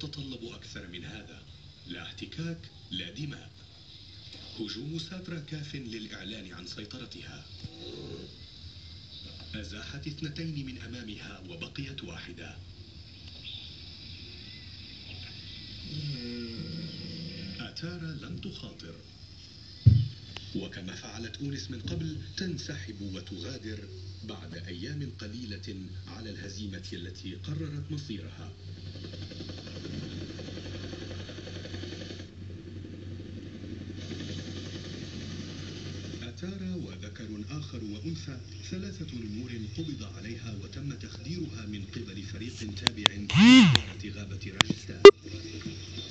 يتطلب أكثر من هذا. لا احتكاك، لا دماء. هجوم ساترا كاف للإعلان عن سيطرتها. أزاحت 2 من أمامها وبقيت واحدة. أتارا لن تخاطر، وكما فعلت أونس من قبل تنسحب وتغادر بعد أيام قليلة على الهزيمة التي قررت مصيرها. أتارا وذكر آخر وأنثى، 3 نمور قبض عليها وتم تخديرها من قبل فريق تابع لإدارة غابة راجستان.